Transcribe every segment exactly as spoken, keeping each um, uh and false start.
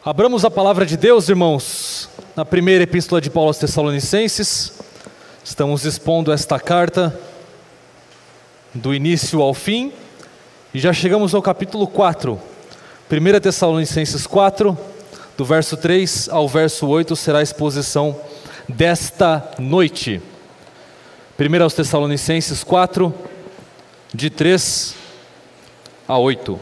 Abramos a palavra de Deus, irmãos, na primeira epístola de Paulo aos Tessalonicenses. Estamos expondo esta carta do início ao fim e já chegamos ao capítulo quatro. primeira Tessalonicenses quatro, do verso três ao verso oito, será a exposição desta noite. primeira aos Tessalonicenses quatro, de três a oito.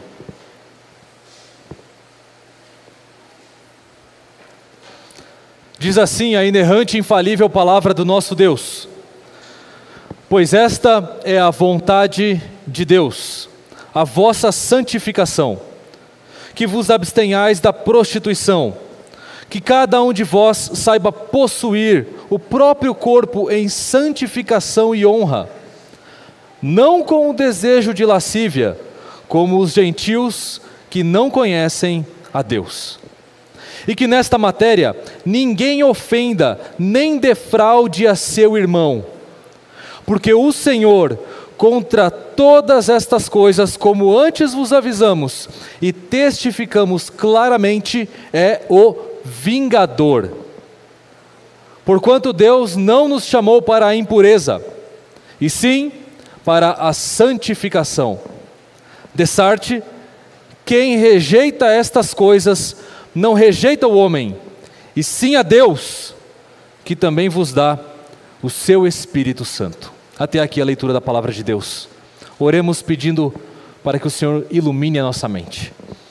Diz assim a inerrante e infalível palavra do nosso Deus: pois esta é a vontade de Deus, a vossa santificação, que vos abstenhais da prostituição, que cada um de vós saiba possuir o próprio corpo em santificação e honra, não com o desejo de lascívia, como os gentios que não conhecem a Deus. E que nesta matéria ninguém ofenda nem defraude a seu irmão, porque o Senhor, contra todas estas coisas, como antes vos avisamos e testificamos claramente, é o vingador. Porquanto Deus não nos chamou para a impureza, e sim para a santificação. Dessarte, quem rejeita estas coisas, não rejeita o homem, e sim a Deus, que também vos dá o seu Espírito Santo. Até aqui a leitura da palavra de Deus. Oremos pedindo para que o Senhor ilumine a nossa mente.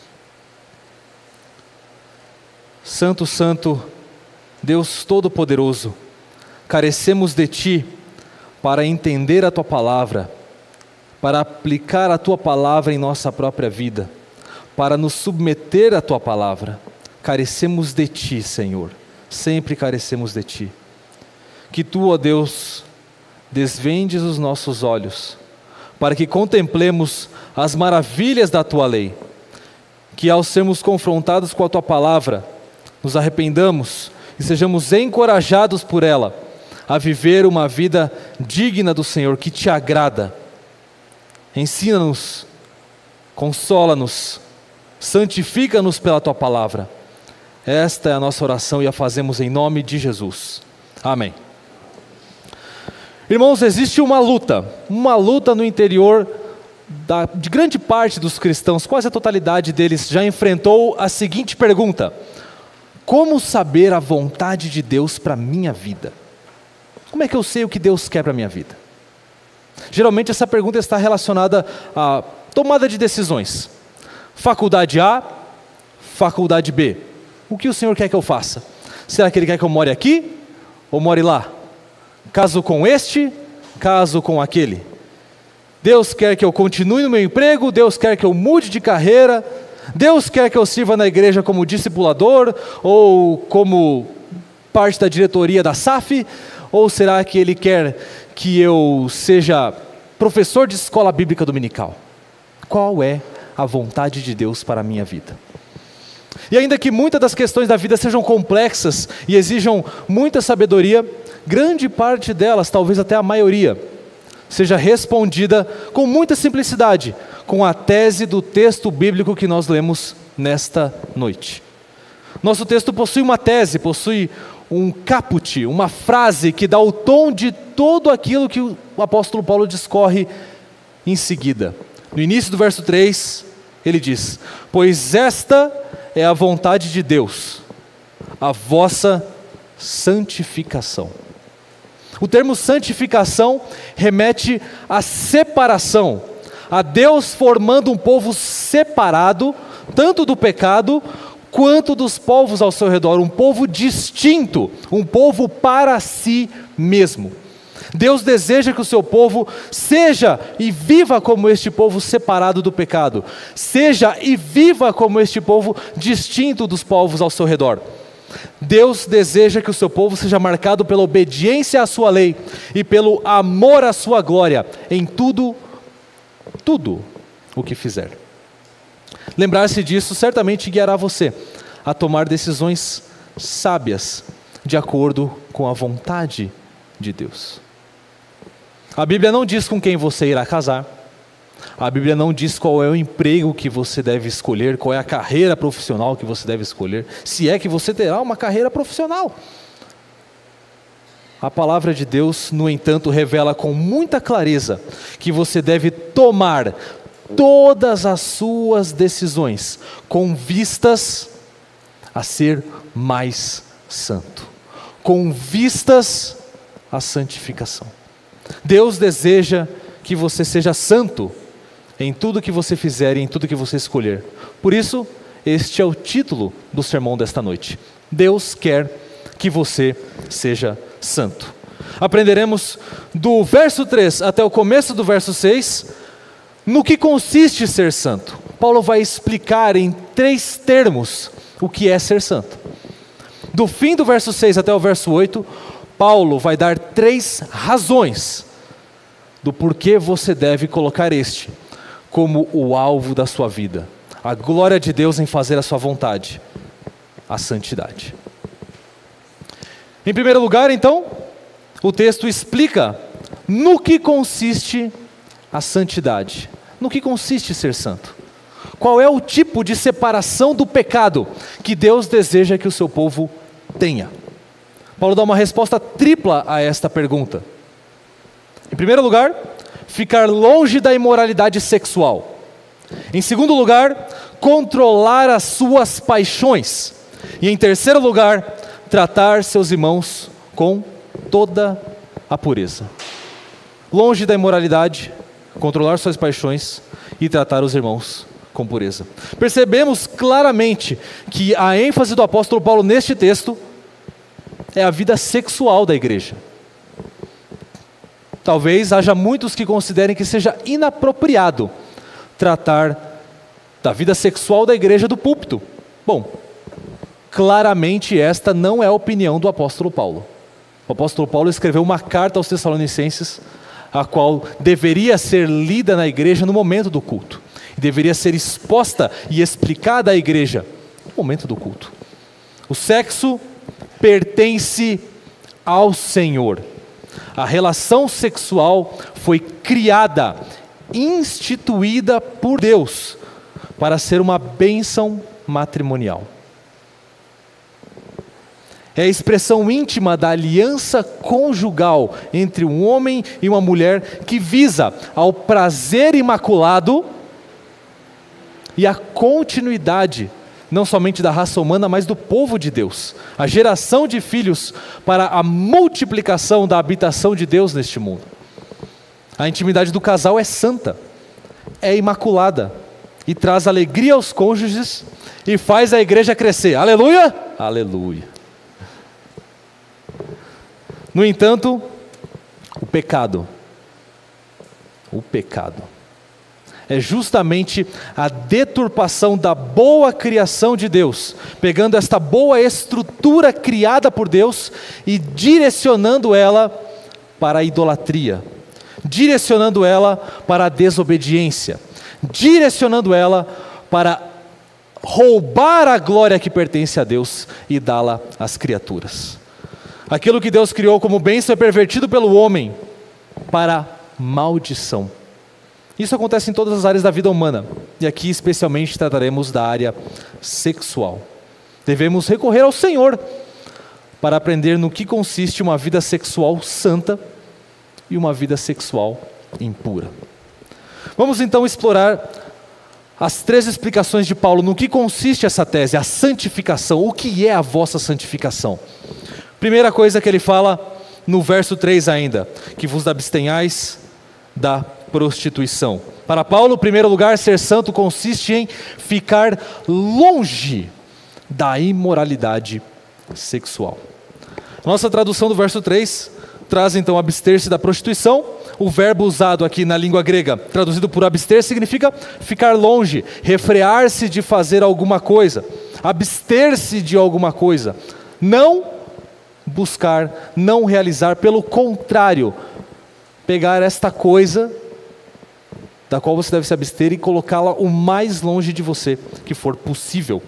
Santo, Santo, Deus Todo-Poderoso, carecemos de Ti para entender a Tua palavra, para aplicar a Tua palavra em nossa própria vida, para nos submeter à Tua palavra. Carecemos de Ti, Senhor, sempre carecemos de Ti. Que Tu, ó Deus, desvendes os nossos olhos, para que contemplemos as maravilhas da Tua lei, que ao sermos confrontados com a Tua palavra, nos arrependamos e sejamos encorajados por ela, a viver uma vida digna do Senhor, que Te agrada. Ensina-nos, consola-nos, santifica-nos pela Tua palavra. Esta é a nossa oração e a fazemos em nome de Jesus. Amém. Irmãos, existe uma luta, uma luta no interior da, de grande parte dos cristãos, quase a totalidade deles já enfrentou a seguinte pergunta: como saber a vontade de Deus para a minha vida? Como é que eu sei o que Deus quer para a minha vida? Geralmente essa pergunta está relacionada à tomada de decisões. Faculdade A, faculdade B. O que o Senhor quer que eu faça? Será que Ele quer que eu more aqui ou more lá? Caso com este, caso com aquele. Deus quer que eu continue no meu emprego, Deus quer que eu mude de carreira, Deus quer que eu sirva na igreja como discipulador ou como parte da diretoria da S A F, ou será que Ele quer que eu seja professor de escola bíblica dominical? Qual é a vontade de Deus para a minha vida? E ainda que muitas das questões da vida sejam complexas e exijam muita sabedoria, grande parte delas, talvez até a maioria, seja respondida com muita simplicidade, com a tese do texto bíblico que nós lemos nesta noite. Nosso texto possui uma tese, possui um caput, uma frase que dá o tom de todo aquilo que o apóstolo Paulo discorre em seguida. No início do verso três, ele diz: pois esta é a vontade de Deus, a vossa santificação. O termo santificação remete à separação, a Deus formando um povo separado, tanto do pecado, quanto dos povos ao seu redor, um povo distinto, um povo para si mesmo. Deus deseja que o seu povo seja e viva como este povo separado do pecado, seja e viva como este povo distinto dos povos ao seu redor. Deus deseja que o seu povo seja marcado pela obediência à sua lei e pelo amor à sua glória em tudo, tudo o que fizer. Lembrar-se disso certamente guiará você a tomar decisões sábias de acordo com a vontade de Deus. A Bíblia não diz com quem você irá casar. A Bíblia não diz qual é o emprego que você deve escolher, qual é a carreira profissional que você deve escolher, se é que você terá uma carreira profissional. A palavra de Deus, no entanto, revela com muita clareza que você deve tomar todas as suas decisões com vistas a ser mais santo, com vistas à santificação. Deus deseja que você seja santo em tudo que você fizer e em tudo que você escolher. Por isso, este é o título do sermão desta noite. Deus quer que você seja santo. Aprenderemos do verso três até o começo do verso seis, no que consiste ser santo. Paulo vai explicar em três termos o que é ser santo. Do fim do verso seis até o verso oito, Paulo vai dar três razões do porquê você deve colocar este como o alvo da sua vida. A glória de Deus em fazer a sua vontade, a santidade. Em primeiro lugar, então, o texto explica no que consiste a santidade. No que consiste ser santo? Qual é o tipo de separação do pecado que Deus deseja que o seu povo tenha? Paulo dá uma resposta tripla a esta pergunta. Em primeiro lugar, ficar longe da imoralidade sexual. Em segundo lugar, controlar as suas paixões. E em terceiro lugar, tratar seus irmãos com toda a pureza. Longe da imoralidade, controlar suas paixões e tratar os irmãos com pureza. Percebemos claramente que a ênfase do apóstolo Paulo neste texto é a vida sexual da igreja. Talvez haja muitos que considerem que seja inapropriado tratar da vida sexual da igreja do púlpito. Bom, claramente esta não é a opinião do apóstolo Paulo. O apóstolo Paulo escreveu uma carta aos Tessalonicenses, a qual deveria ser lida na igreja no momento do culto. E deveria ser exposta e explicada à igreja no momento do culto. O sexo pertence ao Senhor. A relação sexual foi criada, instituída por Deus, para ser uma bênção matrimonial. É a expressão íntima da aliança conjugal entre um homem e uma mulher que visa ao prazer imaculado e a continuidade, não somente da raça humana, mas do povo de Deus. A geração de filhos para a multiplicação da habitação de Deus neste mundo. A intimidade do casal é santa, é imaculada e traz alegria aos cônjuges e faz a igreja crescer. Aleluia! Aleluia! No entanto, o pecado, o pecado, é justamente a deturpação da boa criação de Deus, pegando esta boa estrutura criada por Deus e direcionando ela para a idolatria, direcionando ela para a desobediência, direcionando ela para roubar a glória que pertence a Deus e dá-la às criaturas. Aquilo que Deus criou como bênção é pervertido pelo homem para maldição. Isso acontece em todas as áreas da vida humana, e aqui especialmente trataremos da área sexual. Devemos recorrer ao Senhor para aprender no que consiste uma vida sexual santa e uma vida sexual impura. Vamos então explorar as três explicações de Paulo no que consiste essa tese, a santificação. O que é a vossa santificação? Primeira coisa que ele fala no verso três ainda, que vos abstenhais da prostituição. Para Paulo, em primeiro lugar, ser santo consiste em ficar longe da imoralidade sexual. Nossa tradução do verso três traz então abster-se da prostituição. O verbo usado aqui na língua grega, traduzido por abster, significa ficar longe, refrear-se de fazer alguma coisa, abster-se de alguma coisa, não buscar, não realizar, pelo contrário, pegar esta coisa da qual você deve se abster e colocá-la o mais longe de você que for possível.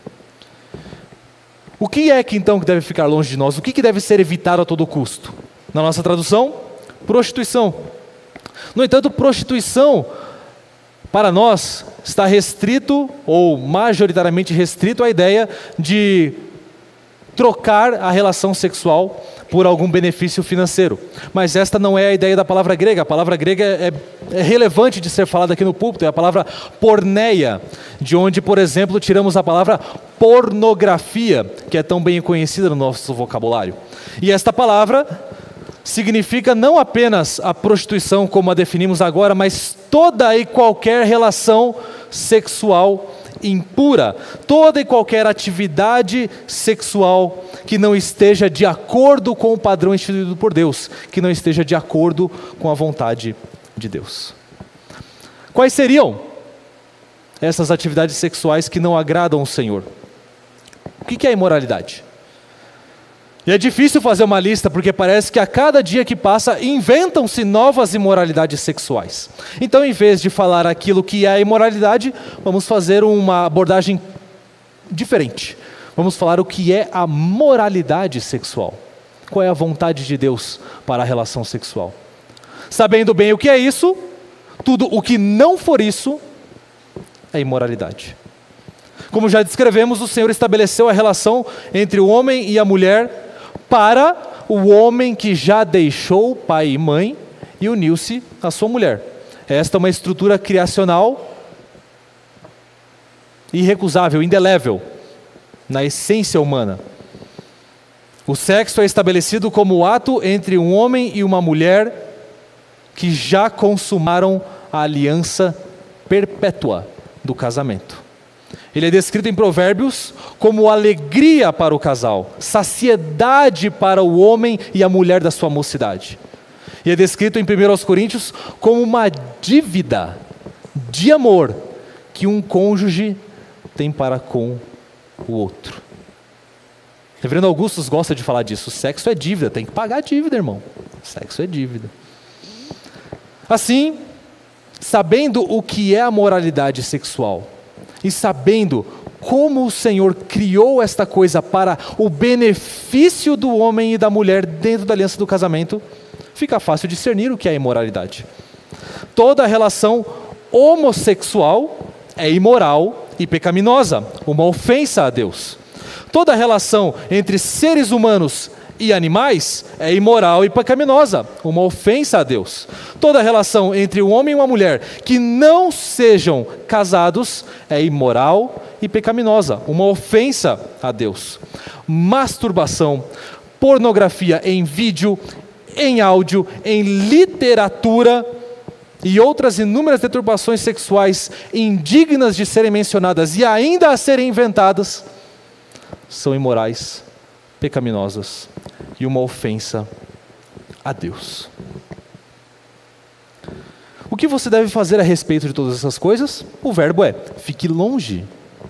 O que é que então que deve ficar longe de nós? O que que deve ser evitado a todo custo? Na nossa tradução, prostituição. No entanto, prostituição Para nós, está restrito, ou majoritariamente restrito, à ideia de trocar a relação sexual por algum benefício financeiro. Mas esta não é a ideia da palavra grega. A palavra grega é, é relevante de ser falada aqui no púlpito, é a palavra porneia, de onde, por exemplo, tiramos a palavra pornografia, que é tão bem conhecida no nosso vocabulário. E esta palavra significa não apenas a prostituição como a definimos agora, mas toda e qualquer relação sexual impura, toda e qualquer atividade sexual que não esteja de acordo com o padrão instituído por Deus, que não esteja de acordo com a vontade de Deus. Quais seriam essas atividades sexuais que não agradam o Senhor? O que é imoralidade? E é difícil fazer uma lista, porque parece que a cada dia que passa, inventam-se novas imoralidades sexuais. Então, em vez de falar aquilo que é a imoralidade, vamos fazer uma abordagem diferente. Vamos falar o que é a moralidade sexual. Qual é a vontade de Deus para a relação sexual? Sabendo bem o que é isso, tudo o que não for isso, é imoralidade. Como já descrevemos, o Senhor estabeleceu a relação entre o homem e a mulher para o homem que já deixou pai e mãe e uniu-se à sua mulher. Esta é uma estrutura criacional irrecusável, indelével, na essência humana. O sexo é estabelecido como o ato entre um homem e uma mulher que já consumaram a aliança perpétua do casamento. Ele é descrito em Provérbios como alegria para o casal, saciedade para o homem e a mulher da sua mocidade. E é descrito em primeira Coríntios como uma dívida de amor que um cônjuge tem para com o outro. O reverendo Augustus gosta de falar disso. O sexo é dívida, tem que pagar a dívida, irmão. O sexo é dívida. Assim, sabendo o que é a moralidade sexual, e sabendo como o Senhor criou esta coisa para o benefício do homem e da mulher dentro da aliança do casamento, fica fácil discernir o que é imoralidade. Toda relação homossexual é imoral e pecaminosa, uma ofensa a Deus. Toda relação entre seres humanos e animais é imoral e pecaminosa, uma ofensa a Deus. Toda relação entre um homem e uma mulher que não sejam casados é imoral e pecaminosa, uma ofensa a Deus. Masturbação, pornografia em vídeo, em áudio, em literatura e outras inúmeras deturpações sexuais indignas de serem mencionadas e ainda a serem inventadas, são imorais, pecaminosas e uma ofensa a Deus. O que você deve fazer a respeito de todas essas coisas? O verbo é: fique longe.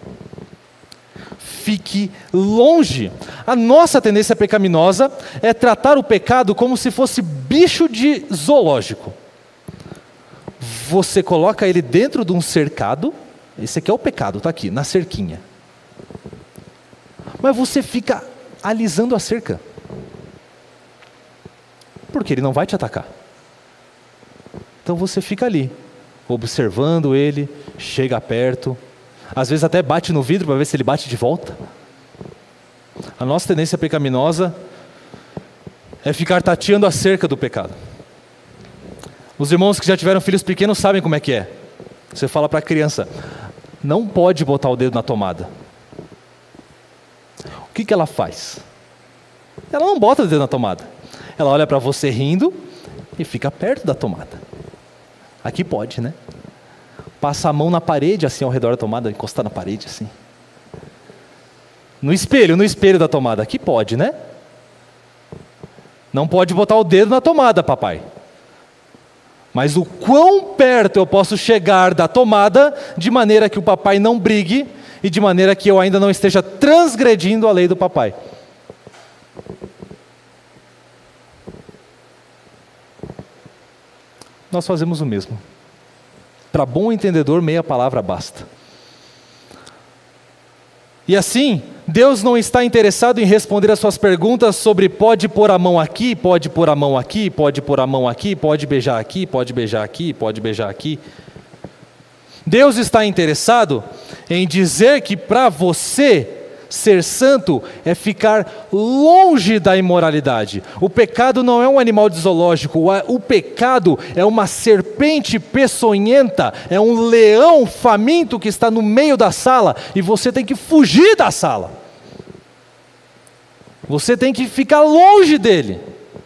Fique longe. A nossa tendência pecaminosa é tratar o pecado como se fosse bicho de zoológico. Você coloca ele dentro de um cercado, esse aqui é o pecado, está aqui, na cerquinha. Mas você fica alisando a cerca, porque ele não vai te atacar. Então você fica ali, observando ele, chega perto, às vezes até bate no vidro para ver se ele bate de volta. A nossa tendência pecaminosa é ficar tateando a cerca do pecado. Os irmãos que já tiveram filhos pequenos sabem como é que é. Você fala para a criança: não pode botar o dedo na tomada. O que que ela faz? Ela não bota o dedo na tomada. Ela olha para você rindo e fica perto da tomada. Aqui pode, né? Passa a mão na parede, assim, ao redor da tomada, encostar na parede, assim. No espelho, no espelho da tomada. Aqui pode, né? Não pode botar o dedo na tomada, papai. Mas o quão perto eu posso chegar da tomada, de maneira que o papai não brigue, e de maneira que eu ainda não esteja transgredindo a lei do papai. Nós fazemos o mesmo. Para bom entendedor, meia palavra basta. E assim, Deus não está interessado em responder as suas perguntas sobre pode pôr a mão aqui, pode pôr a mão aqui, pode pôr a mão aqui, pode beijar aqui, pode beijar aqui, pode beijar aqui. Deus está interessado em dizer que para você ser santo é ficar longe da imoralidade. O pecado não é um animal de zoológico, o pecado é uma serpente peçonhenta, é um leão faminto que está no meio da sala e você tem que fugir da sala. Você tem que ficar longe dele.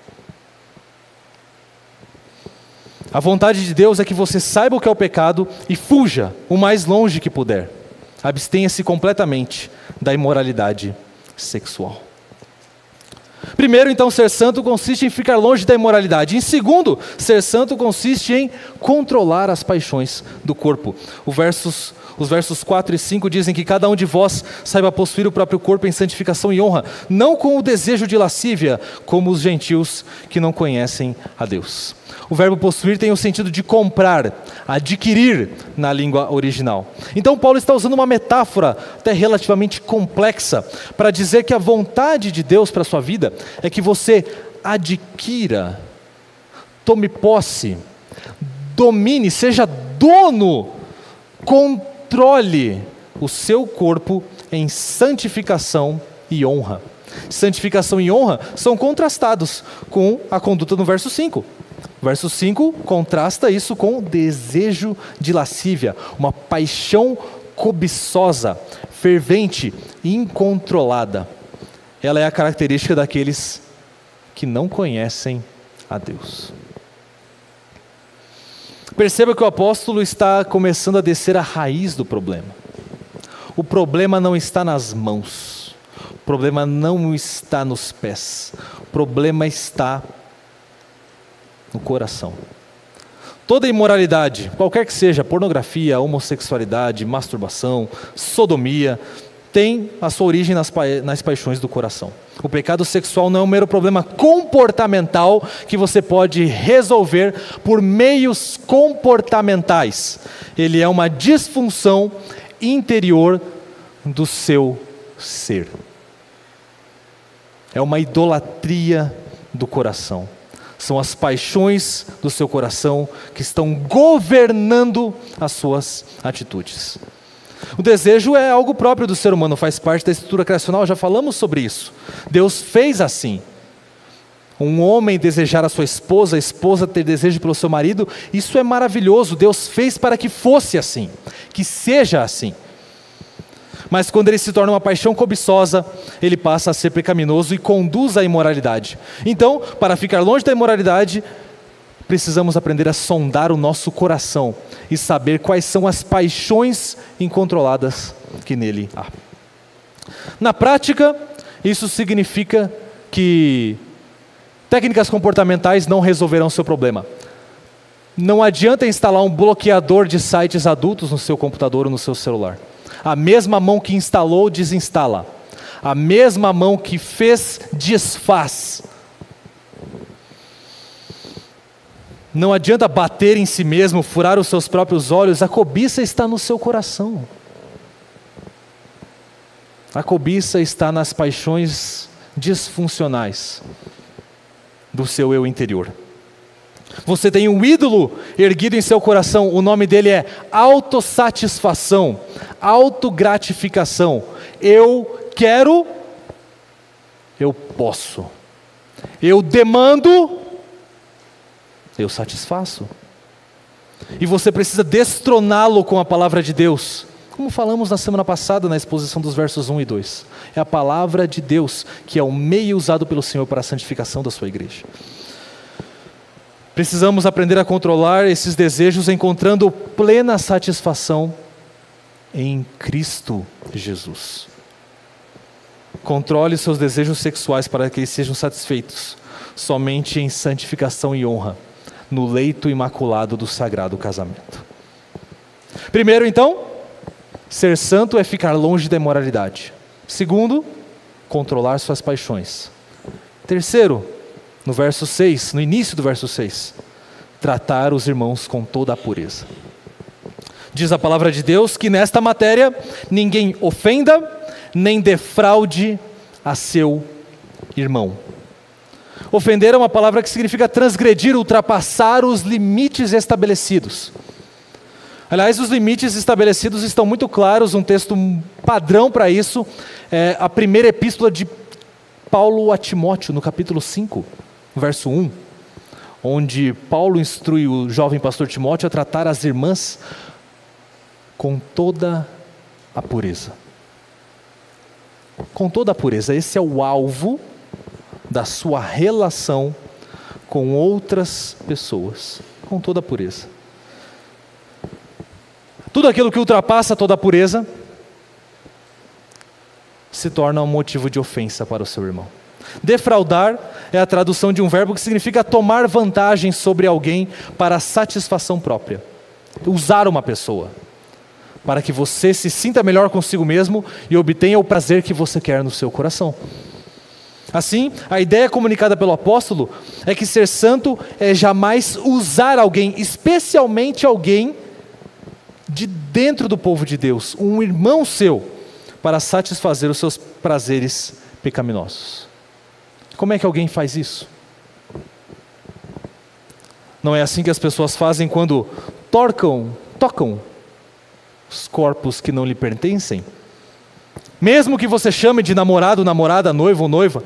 A vontade de Deus é que você saiba o que é o pecado e fuja o mais longe que puder. Abstenha-se completamente da imoralidade sexual. Primeiro, então, ser santo consiste em ficar longe da imoralidade. Em segundo, ser santo consiste em controlar as paixões do corpo. O versos, os versos quatro e cinco dizem que cada um de vós saiba possuir o próprio corpo em santificação e honra, não com o desejo de lascívia, como os gentios que não conhecem a Deus. O verbo possuir tem o sentido de comprar, adquirir na língua original. Então Paulo está usando uma metáfora até relativamente complexa para dizer que a vontade de Deus para a sua vida é que você adquira, tome posse, domine, seja dono, controle o seu corpo em santificação e honra. Santificação e honra são contrastados com a conduta no verso cinco. Verso cinco contrasta isso com desejo de lascívia, uma paixão cobiçosa, fervente, incontrolada. Ela é a característica daqueles que não conhecem a Deus. Perceba que o apóstolo está começando a descer a raiz do problema. O problema não está nas mãos, o problema não está nos pés, o problema está no coração. Toda imoralidade, qualquer que seja, pornografia, homossexualidade, masturbação, sodomia, tem a sua origem nas, pa nas paixões do coração. O pecado sexual não é um mero problema comportamental que você pode resolver por meios comportamentais. Ele é uma disfunção interior do seu ser. É uma idolatria do coração. São as paixões do seu coração que estão governando as suas atitudes. O desejo é algo próprio do ser humano, faz parte da estrutura criacional, já falamos sobre isso. Deus fez assim. Um homem desejar a sua esposa, a esposa ter desejo pelo seu marido, isso é maravilhoso. Deus fez para que fosse assim, que seja assim. Mas quando ele se torna uma paixão cobiçosa, ele passa a ser pecaminoso e conduz à imoralidade. Então, para ficar longe da imoralidade, precisamos aprender a sondar o nosso coração e saber quais são as paixões incontroladas que nele há. Na prática, isso significa que técnicas comportamentais não resolverão seu problema. Não adianta instalar um bloqueador de sites adultos no seu computador ou no seu celular. A mesma mão que instalou, desinstala. A mesma mão que fez, desfaz. Não adianta bater em si mesmo, furar os seus próprios olhos. A cobiça está no seu coração. A cobiça está nas paixões disfuncionais do seu eu interior. Você tem um ídolo erguido em seu coração, o nome dele é autossatisfação, autogratificação. Eu quero, eu posso. Eu demando, eu satisfaço. E você precisa destroná-lo com a palavra de Deus. Como falamos na semana passada na exposição dos versos um e dois. É a palavra de Deus que é o meio usado pelo Senhor para a santificação da sua igreja. Precisamos aprender a controlar esses desejos encontrando plena satisfação em Cristo Jesus. Controle seus desejos sexuais para que eles sejam satisfeitos somente em santificação e honra, no leito imaculado do sagrado casamento. Primeiro, então, ser santo é ficar longe da imoralidade. Segundo, controlar suas paixões. Terceiro, no verso seis, no início do verso seis, tratar os irmãos com toda a pureza. Diz a palavra de Deus que nesta matéria ninguém ofenda, nem defraude a seu irmão. Ofender é uma palavra que significa transgredir, ultrapassar os limites estabelecidos. Aliás, os limites estabelecidos estão muito claros, um texto padrão para isso é a primeira epístola de Paulo a Timóteo, no capítulo cinco, verso um, onde Paulo instrui o jovem pastor Timóteo a tratar as irmãs com toda a pureza. Com toda a pureza, esse é o alvo da sua relação com outras pessoas, com toda a pureza. Tudo aquilo que ultrapassa toda a pureza se torna um motivo de ofensa para o seu irmão. Defraudar é a tradução de um verbo que significa tomar vantagem sobre alguém para satisfação própria. Usar uma pessoa para que você se sinta melhor consigo mesmo e obtenha o prazer que você quer no seu coração. Assim, a ideia comunicada pelo apóstolo é que ser santo é jamais usar alguém, especialmente alguém de dentro do povo de Deus, um irmão seu, para satisfazer os seus prazeres pecaminosos. Como é que alguém faz isso? Não é assim que as pessoas fazem quando tocam, tocam os corpos que não lhe pertencem? Mesmo que você chame de namorado, namorada, noivo ou noiva.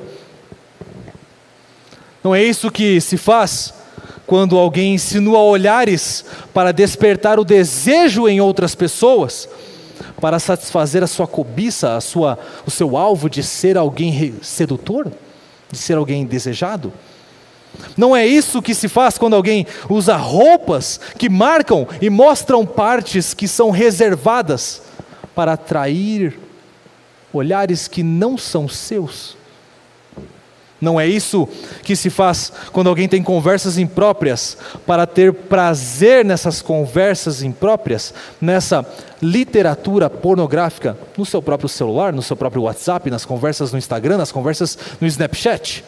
Não é isso que se faz quando alguém insinua olhares para despertar o desejo em outras pessoas, para satisfazer a sua cobiça, a sua, o seu alvo de ser alguém sedutor, de ser alguém desejado? Não é isso que se faz quando alguém usa roupas que marcam e mostram partes que são reservadas para atrair olhares que não são seus? Não é isso que se faz quando alguém tem conversas impróprias para ter prazer nessas conversas impróprias, nessa literatura pornográfica, no seu próprio celular, no seu próprio WhatsApp, nas conversas no Instagram, nas conversas no Snapchat?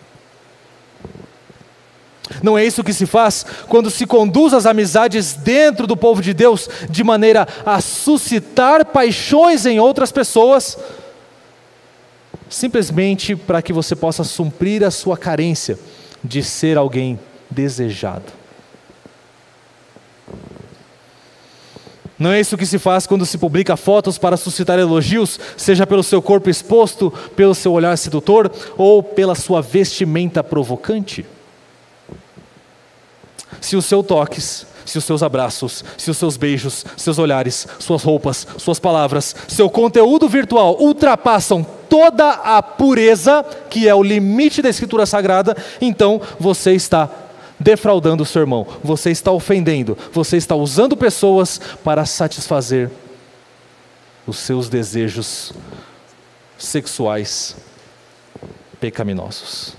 Não é isso que se faz quando se conduz as amizades dentro do povo de Deus de maneira a suscitar paixões em outras pessoas, simplesmente para que você possa suprir a sua carência de ser alguém desejado. Não é isso que se faz quando se publica fotos para suscitar elogios, seja pelo seu corpo exposto, pelo seu olhar sedutor ou pela sua vestimenta provocante. Se os seus toques, se os seus abraços, se os seus beijos, seus olhares, suas roupas, suas palavras, seu conteúdo virtual ultrapassam toda a pureza, que é o limite da Escritura Sagrada, então você está defraudando o seu irmão, você está ofendendo, você está usando pessoas para satisfazer os seus desejos sexuais pecaminosos.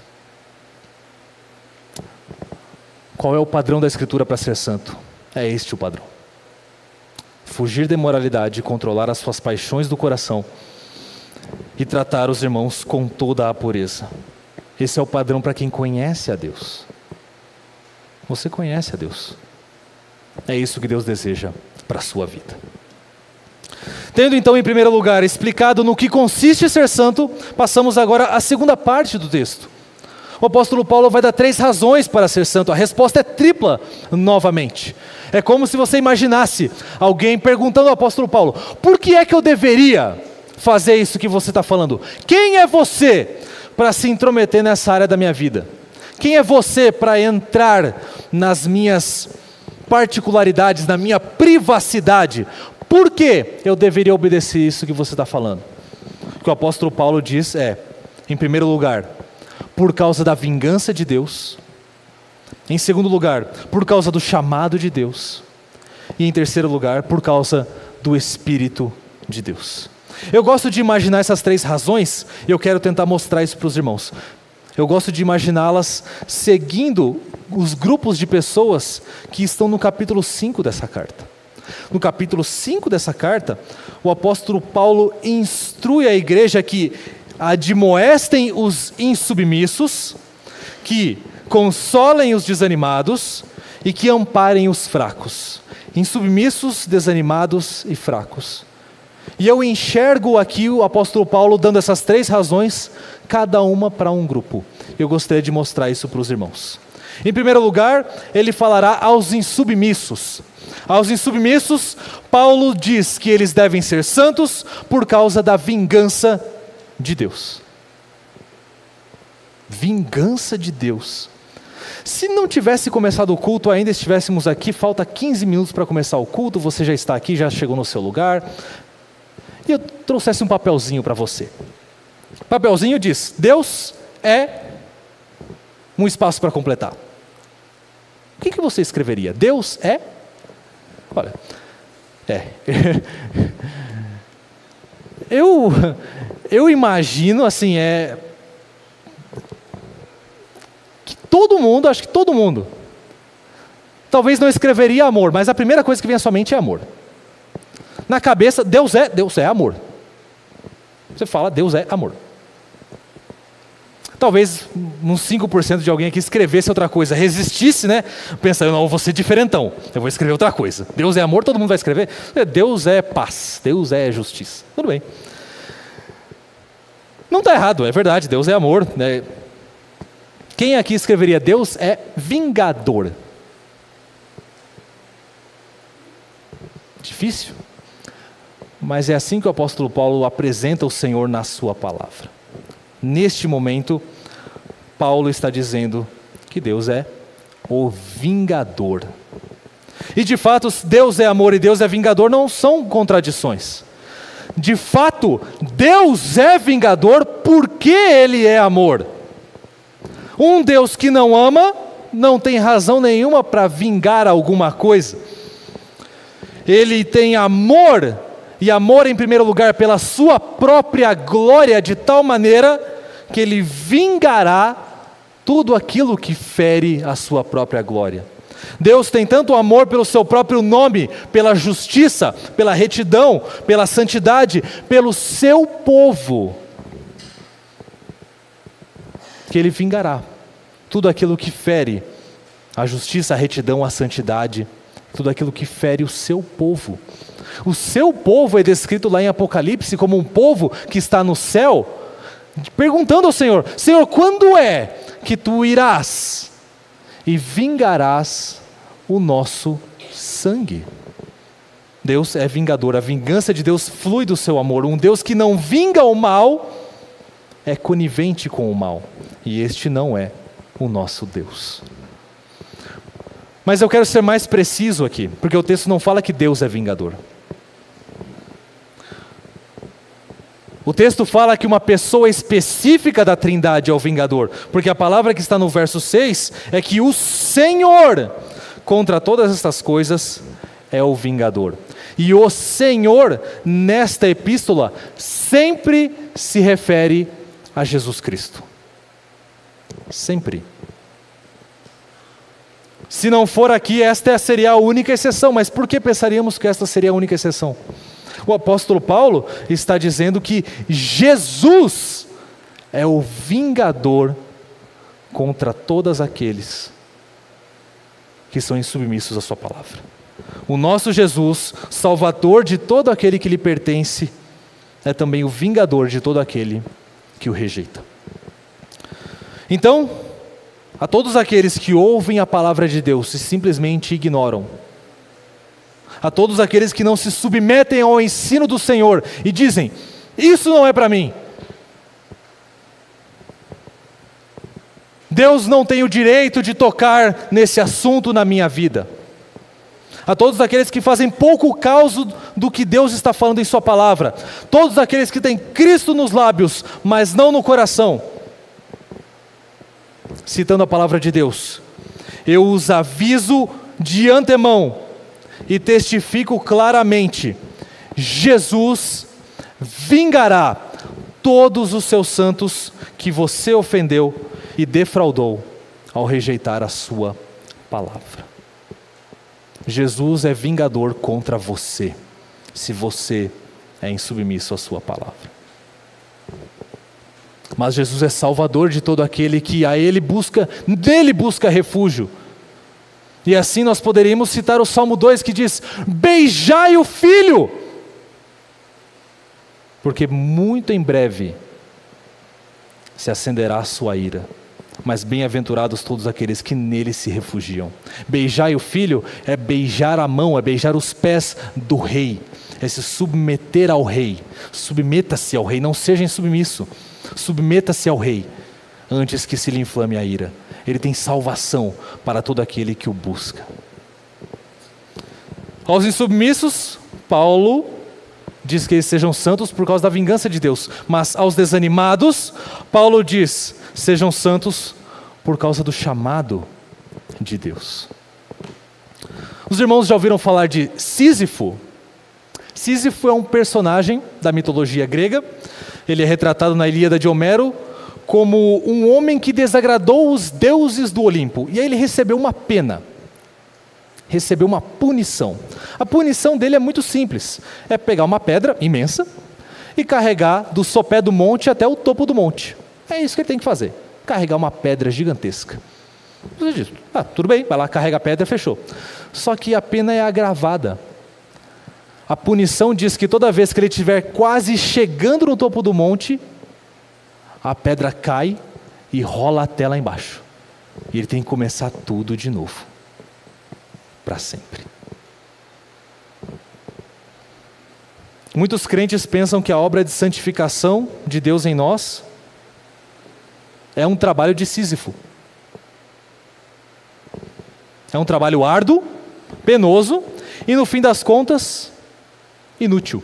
Qual é o padrão da Escritura para ser santo? É este o padrão. Fugir da imoralidade, controlar as suas paixões do coração e tratar os irmãos com toda a pureza. Esse é o padrão para quem conhece a Deus. Você conhece a Deus. É isso que Deus deseja para a sua vida. Tendo então, em primeiro lugar, explicado no que consiste ser santo, passamos agora à segunda parte do texto. O apóstolo Paulo vai dar três razões para ser santo. A resposta é tripla novamente. É como se você imaginasse alguém perguntando ao apóstolo Paulo: por que é que eu deveria fazer isso que você está falando? Quem é você para se intrometer nessa área da minha vida? Quem é você para entrar nas minhas particularidades, na minha privacidade? Por que eu deveria obedecer isso que você está falando? O que o apóstolo Paulo diz é, em primeiro lugar, por causa da vingança de Deus. Em segundo lugar, por causa do chamado de Deus. E em terceiro lugar, por causa do Espírito de Deus. Eu gosto de imaginar essas três razões, e eu quero tentar mostrar isso para os irmãos. Eu gosto de imaginá-las seguindo os grupos de pessoas que estão no capítulo cinco dessa carta. No capítulo cinco dessa carta, o apóstolo Paulo instrui a igreja que admoestem os insubmissos, que consolem os desanimados e que amparem os fracos. Insubmissos, desanimados e fracos. E eu enxergo aqui o apóstolo Paulo dando essas três razões, cada uma para um grupo. Eu gostaria de mostrar isso para os irmãos. Em primeiro lugar, ele falará aos insubmissos. Aos insubmissos, Paulo diz que eles devem ser santos por causa da vingança de Deus. Vingança de Deus. Se não tivesse começado o culto, ainda estivéssemos aqui, falta quinze minutos para começar o culto, você já está aqui, já chegou no seu lugar, e eu trouxesse um papelzinho para você. O papelzinho diz: Deus é um espaço para completar. O que, que você escreveria? Deus é? Olha, é. eu, eu imagino assim, é... que todo mundo, acho que todo mundo, talvez não escreveria amor, mas a primeira coisa que vem à sua mente é amor. Na cabeça, Deus é, Deus é amor. Você fala, Deus é amor. Talvez uns cinco por cento de alguém aqui escrevesse outra coisa, resistisse, né? Pensando, não, eu vou ser diferentão, eu vou escrever outra coisa. Deus é amor, todo mundo vai escrever. Deus é paz, Deus é justiça. Tudo bem. Não está errado, é verdade, Deus é amor, né? Quem aqui escreveria Deus é vingador? Difícil. Mas é assim que o apóstolo Paulo apresenta o Senhor na sua palavra. Neste momento, Paulo está dizendo que Deus é o vingador. E de fato, Deus é amor e Deus é vingador não são contradições. De fato, Deus é vingador porque Ele é amor. Um Deus que não ama, não tem razão nenhuma para vingar alguma coisa. Ele tem amor, e amor em primeiro lugar pela sua própria glória, de tal maneira que Ele vingará tudo aquilo que fere a sua própria glória. Deus tem tanto amor pelo seu próprio nome, pela justiça, pela retidão, pela santidade, pelo seu povo, que Ele vingará tudo aquilo que fere a justiça, a retidão, a santidade, tudo aquilo que fere o seu povo. O seu povo é descrito lá em Apocalipse como um povo que está no céu, perguntando ao Senhor: Senhor, quando é que tu irás e vingarás o nosso sangue? Deus é vingador, a vingança de Deus flui do seu amor. Um Deus que não vinga o mal é conivente com o mal, e este não é o nosso Deus. Mas eu quero ser mais preciso aqui, porque o texto não fala que Deus é vingador. O texto fala que uma pessoa específica da Trindade é o vingador, porque a palavra que está no verso seis é que o Senhor, contra todas estas coisas, é o vingador. E o Senhor, nesta epístola, sempre se refere a Jesus Cristo. Sempre. Se não for aqui, esta seria a única exceção. Mas por que pensaríamos que esta seria a única exceção? O apóstolo Paulo está dizendo que Jesus é o vingador contra todos aqueles que são insubmissos à sua palavra. O nosso Jesus, salvador de todo aquele que lhe pertence, é também o vingador de todo aquele que o rejeita. Então, a todos aqueles que ouvem a palavra de Deus e simplesmente ignoram, a todos aqueles que não se submetem ao ensino do Senhor e dizem: isso não é para mim, Deus não tem o direito de tocar nesse assunto na minha vida. A todos aqueles que fazem pouco caso do que Deus está falando em sua palavra, todos aqueles que têm Cristo nos lábios, mas não no coração, citando a palavra de Deus: eu os aviso de antemão e testifico claramente, Jesus vingará todos os seus santos que você ofendeu e defraudou ao rejeitar a sua palavra. Jesus é vingador contra você, se você é insubmisso à sua palavra. Mas Jesus é salvador de todo aquele que a Ele busca, dele busca refúgio. E assim nós poderíamos citar o Salmo dois, que diz: beijai o Filho, porque muito em breve se acenderá a sua ira, mas bem-aventurados todos aqueles que nele se refugiam. Beijar o filho é beijar a mão, é beijar os pés do rei, é se submeter ao rei. Submeta-se ao rei, não seja insubmisso. Submeta-se ao rei, antes que se lhe inflame a ira. Ele tem salvação para todo aquele que o busca. Aos insubmissos, Paulo diz que eles sejam santos por causa da vingança de Deus. Mas aos desanimados, Paulo diz, sejam santos por causa do chamado de Deus. Os irmãos já ouviram falar de Sísifo? Sísifo é um personagem da mitologia grega. Ele é retratado na Ilíada de Homero como um homem que desagradou os deuses do Olimpo. E aí ele recebeu uma pena. Recebeu uma punição. A punição dele é muito simples. É pegar uma pedra imensa e carregar do sopé do monte até o topo do monte. É isso que ele tem que fazer. Carregar uma pedra gigantesca. Você diz, ah, tudo bem, vai lá, carrega a pedra, fechou. Só que a pena é agravada. A punição diz que toda vez que ele estiver quase chegando no topo do monte, a pedra cai e rola até lá embaixo. E ele tem que começar tudo de novo. Para sempre. Muitos crentes pensam que a obra de santificação de Deus em nós é um trabalho de Sísifo. É um trabalho árduo, penoso e, no fim das contas, inútil.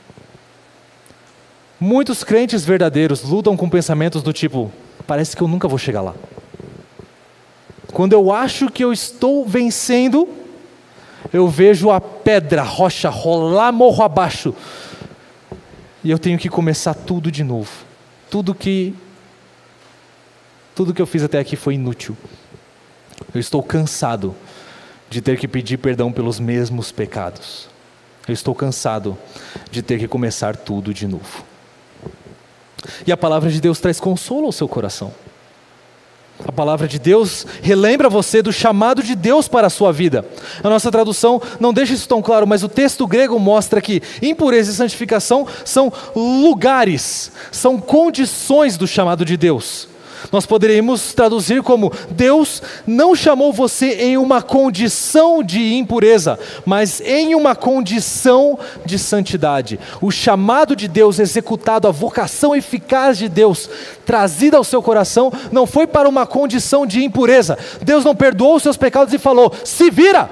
Muitos crentes verdadeiros lutam com pensamentos do tipo, parece que eu nunca vou chegar lá. Quando eu acho que eu estou vencendo, eu vejo a pedra, a rocha rolar morro abaixo. E eu tenho que começar tudo de novo. Tudo que, tudo que eu fiz até aqui foi inútil. Eu estou cansado de ter que pedir perdão pelos mesmos pecados. Eu estou cansado de ter que começar tudo de novo. E a palavra de Deus traz consolo ao seu coração. A palavra de Deus relembra você do chamado de Deus para a sua vida. A nossa tradução não deixa isso tão claro, mas o texto grego mostra que impureza e santificação são lugares, são condições do chamado de Deus. Nós poderíamos traduzir como: Deus não chamou você em uma condição de impureza, mas em uma condição de santidade. O chamado de Deus executado, a vocação eficaz de Deus trazida ao seu coração, não foi para uma condição de impureza. Deus não perdoou os seus pecados e falou: se vira!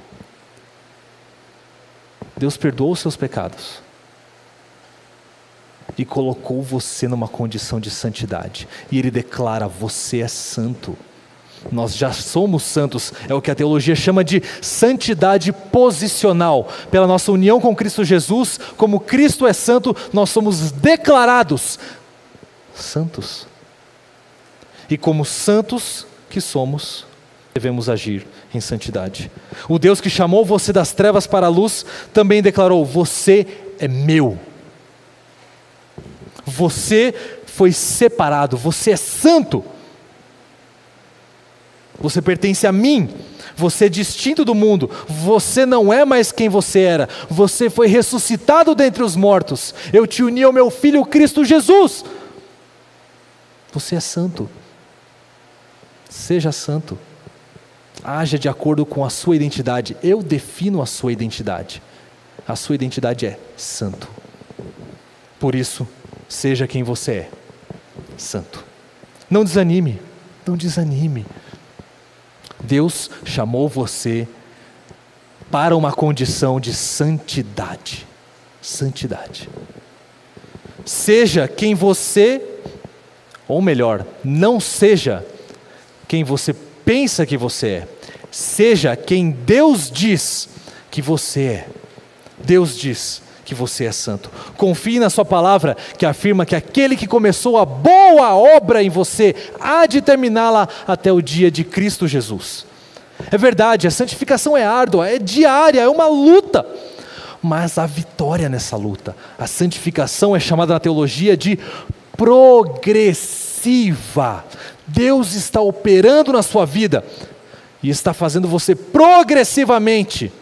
Deus perdoou os seus pecados e colocou você numa condição de santidade. E Ele declara: você é santo. Nós já somos santos. É o que a teologia chama de santidade posicional. Pela nossa união com Cristo Jesus, como Cristo é santo, nós somos declarados santos. E como santos que somos, devemos agir em santidade. O Deus que chamou você das trevas para a luz também declarou: você é meu. Você foi separado, você é santo. Você pertence a mim. Você é distinto do mundo. Você não é mais quem você era. Você foi ressuscitado dentre os mortos. Eu te uni ao meu Filho Cristo Jesus. Você é santo. Seja santo. Haja de acordo com a sua identidade. Eu defino a sua identidade. A sua identidade é santo. Por isso, seja quem você é, santo. Não desanime, não desanime. Deus chamou você para uma condição de santidade. Santidade. Seja quem você, ou melhor, não seja quem você pensa que você é. Seja quem Deus diz que você é. Deus diz que você é santo. Confie na sua palavra, que afirma que aquele que começou a boa obra em você há de terminá-la até o dia de Cristo Jesus. É verdade, a santificação é árdua, é diária, é uma luta, mas há vitória nessa luta. A santificação é chamada na teologia de progressiva. Deus está operando na sua vida e está fazendo você progressivamente,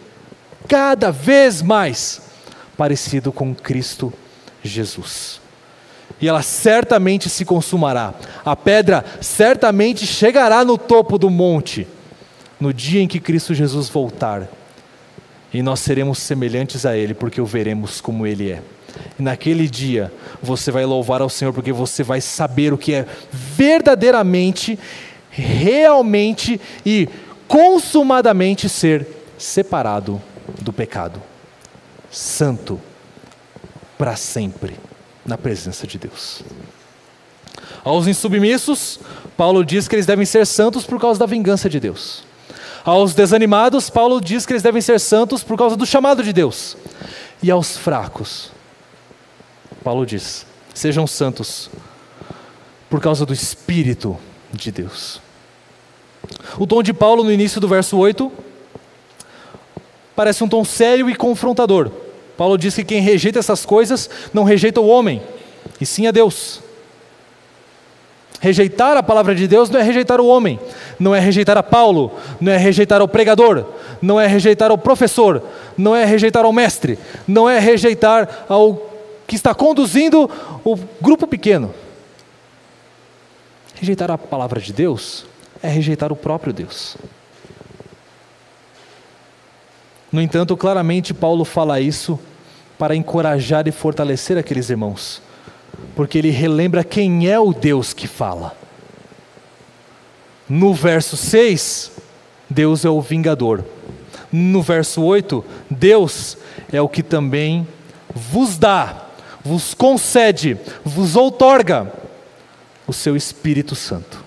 cada vez mais parecido com Cristo Jesus. e ela certamente se consumará. A pedra certamente chegará no topo do monte, no dia em que Cristo Jesus voltar. E nós seremos semelhantes a Ele, porque o veremos como Ele é. E naquele dia, você vai louvar ao Senhor, porque você vai saber o que é verdadeiramente, realmente e consumadamente ser separado do pecado. Santo, para sempre, na presença de Deus. Aos insubmissos, Paulo diz que eles devem ser santos por causa da vingança de Deus. Aos desanimados, Paulo diz que eles devem ser santos por causa do chamado de Deus. E aos fracos, Paulo diz, sejam santos por causa do Espírito de Deus. O tom de Paulo no início do verso oito parece um tom sério e confrontador. Paulo diz que quem rejeita essas coisas não rejeita o homem, e sim a Deus. Rejeitar a palavra de Deus não é rejeitar o homem, não é rejeitar a Paulo, não é rejeitar o pregador, não é rejeitar o professor, não é rejeitar o mestre, não é rejeitar ao que está conduzindo o grupo pequeno. Rejeitar a palavra de Deus é rejeitar o próprio Deus. No entanto, claramente Paulo fala isso para encorajar e fortalecer aqueles irmãos, porque ele relembra quem é o Deus que fala. No verso seis, Deus é o vingador. No verso oito, Deus é o que também vos dá, vos concede, vos outorga o seu Espírito Santo.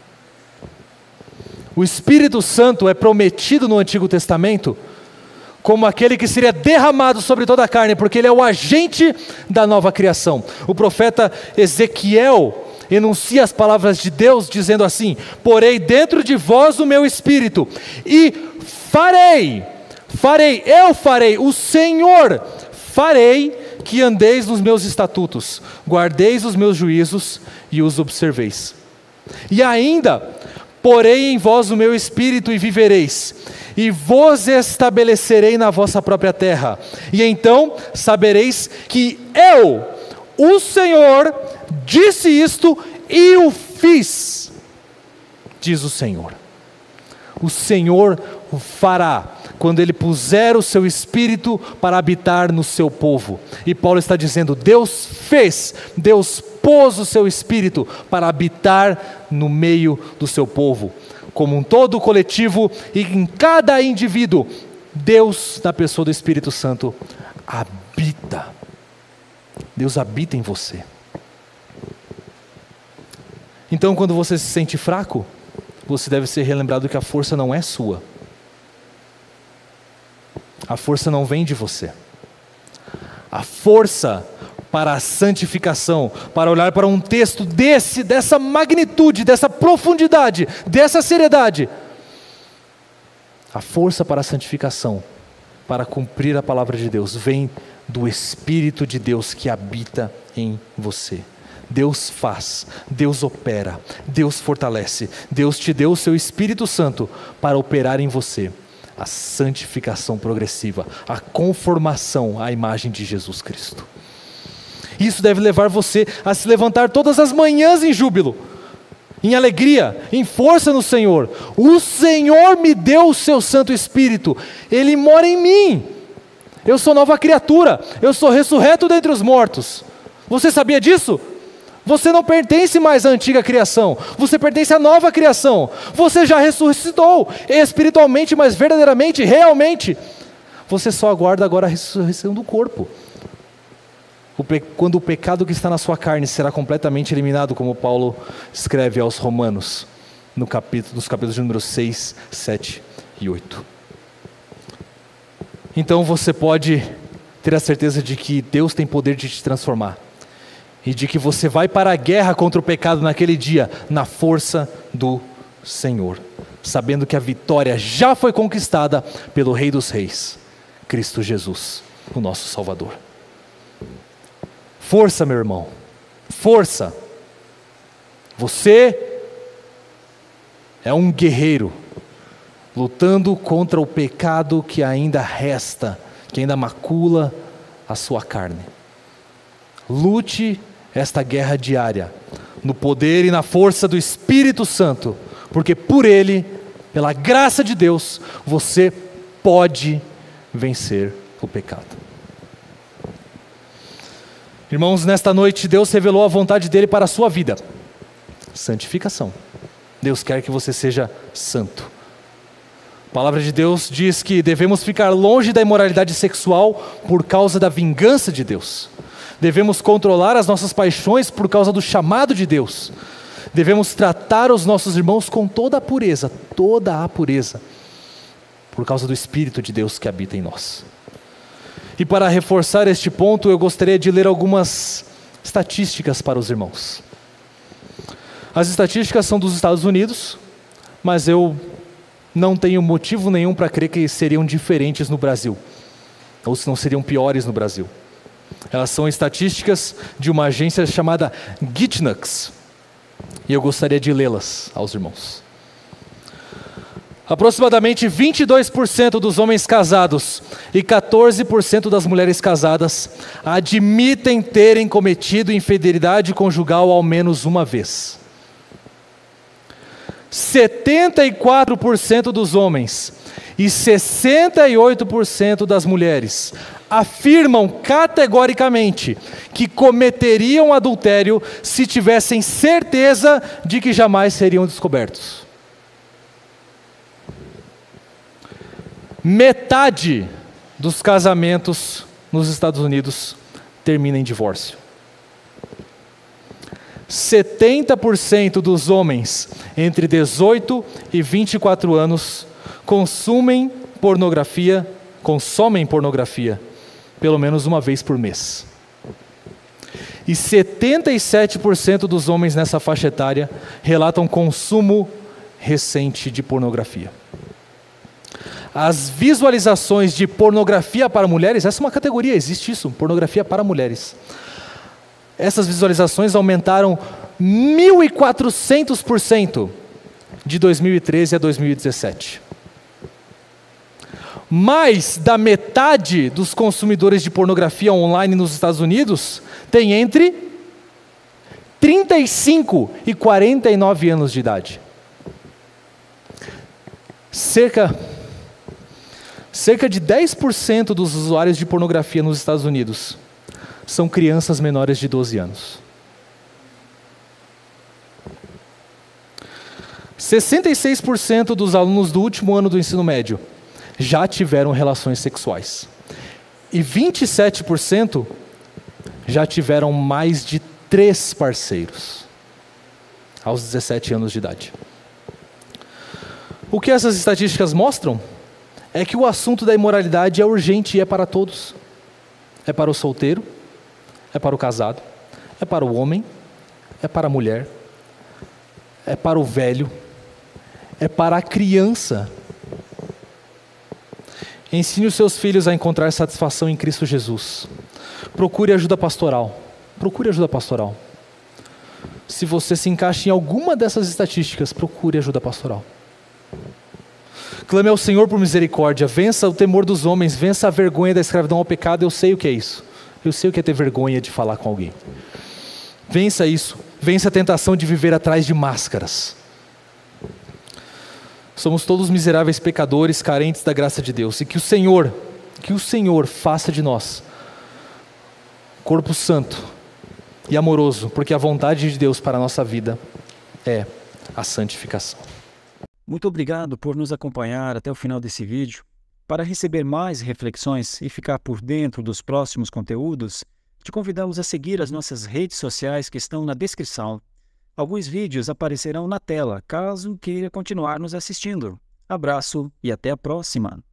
O Espírito Santo é prometido no Antigo Testamento como aquele que seria derramado sobre toda a carne, porque ele é o agente da nova criação. O profeta Ezequiel enuncia as palavras de Deus dizendo assim: porei dentro de vós o meu Espírito, e farei, farei, eu farei, o Senhor farei que andeis nos meus estatutos, guardeis os meus juízos e os observeis. E ainda, porei em vós o meu Espírito e vivereis, e vos estabelecerei na vossa própria terra, e então sabereis que eu, o Senhor, disse isto e o fiz, diz o Senhor. O Senhor o fará, quando Ele puser o seu Espírito para habitar no seu povo. E Paulo está dizendo, Deus fez, Deus pôs o seu Espírito para habitar no meio do seu povo, como um todo coletivo e em cada indivíduo. Deus, na pessoa do Espírito Santo, habita. Deus habita em você. Então, quando você se sente fraco, você deve ser relembrado que a força não é sua. A força não vem de você. A força para a santificação, para olhar para um texto desse, dessa magnitude, dessa profundidade, dessa seriedade. A força para a santificação, para cumprir a palavra de Deus, vem do Espírito de Deus que habita em você. Deus faz, Deus opera, Deus fortalece, Deus te deu o seu Espírito Santo para operar em você a santificação progressiva, a conformação à imagem de Jesus Cristo. Isso deve levar você a se levantar todas as manhãs em júbilo, em alegria, em força no Senhor. O Senhor me deu o seu Santo Espírito, Ele mora em mim. Eu sou nova criatura, eu sou ressurreto dentre os mortos. Você sabia disso? Você não pertence mais à antiga criação, você pertence à nova criação. Você já ressuscitou, espiritualmente, mas verdadeiramente, realmente. Você só aguarda agora a ressurreição do corpo. O pe... Quando o pecado que está na sua carne será completamente eliminado, como Paulo escreve aos Romanos, no capítulo, nos capítulos de número seis, sete e oito. Então você pode ter a certeza de que Deus tem poder de te transformar. E de que você vai para a guerra contra o pecado naquele dia, na força do Senhor, sabendo que a vitória já foi conquistada pelo Rei dos Reis, Cristo Jesus, o nosso Salvador. Força, meu irmão, força. Você é um guerreiro, lutando contra o pecado que ainda resta, que ainda macula a sua carne. Lute esta guerra diária, no poder e na força do Espírito Santo, porque por Ele, pela graça de Deus, você pode vencer o pecado. Irmãos, nesta noite Deus revelou a vontade dEle para a sua vida. Santificação. Deus quer que você seja santo. A palavra de Deus diz que devemos ficar longe da imoralidade sexual por causa da vingança de Deus. Devemos controlar as nossas paixões por causa do chamado de Deus. Devemos tratar os nossos irmãos com toda a pureza, toda a pureza, por causa do Espírito de Deus que habita em nós. E para reforçar este ponto, eu gostaria de ler algumas estatísticas para os irmãos. As estatísticas são dos Estados Unidos, mas eu não tenho motivo nenhum para crer que seriam diferentes no Brasil, ou se não seriam piores no Brasil. Elas são estatísticas de uma agência chamada Gitnux, e eu gostaria de lê-las aos irmãos. Aproximadamente vinte e dois por cento dos homens casados e quatorze por cento das mulheres casadas admitem terem cometido infidelidade conjugal ao menos uma vez. setenta e quatro por cento dos homens e sessenta e oito por cento das mulheres afirmam categoricamente que cometeriam adultério se tivessem certeza de que jamais seriam descobertos. Metade dos casamentos nos Estados Unidos termina em divórcio. setenta por cento dos homens entre dezoito e vinte e quatro anos consumem pornografia, consomem pornografia pelo menos uma vez por mês. E setenta e sete por cento dos homens nessa faixa etária relatam consumo recente de pornografia. As visualizações de pornografia para mulheres, essa é uma categoria, existe isso, pornografia para mulheres. Essas visualizações aumentaram mil e quatrocentos por cento de dois mil e treze a dois mil e dezessete. Mais da metade dos consumidores de pornografia online nos Estados Unidos tem entre trinta e cinco e quarenta e nove anos de idade. Cerca, cerca de dez por cento dos usuários de pornografia nos Estados Unidos são crianças menores de doze anos. sessenta e seis por cento dos alunos do último ano do ensino médio já tiveram relações sexuais. E vinte e sete por cento já tiveram mais de três parceiros aos dezessete anos de idade. O que essas estatísticas mostram é que o assunto da imoralidade é urgente e é para todos. É para o solteiro, é para o casado, é para o homem, é para a mulher, é para o velho, é para a criança. Ensine os seus filhos a encontrar satisfação em Cristo Jesus. Procure ajuda pastoral. Procure ajuda pastoral. Se você se encaixa em alguma dessas estatísticas, procure ajuda pastoral. Clame ao Senhor por misericórdia. Vença o temor dos homens. Vença a vergonha da escravidão ao pecado. Eu sei o que é isso. Eu sei o que é ter vergonha de falar com alguém. Vença isso. Vença a tentação de viver atrás de máscaras. Somos todos miseráveis pecadores, carentes da graça de Deus. E que o Senhor, que o Senhor faça de nós corpo santo e amoroso, porque a vontade de Deus para a nossa vida é a santificação. Muito obrigado por nos acompanhar até o final desse vídeo. Para receber mais reflexões e ficar por dentro dos próximos conteúdos, te convidamos a seguir as nossas redes sociais que estão na descrição. Alguns vídeos aparecerão na tela, caso queira continuar nos assistindo. Abraço e até a próxima!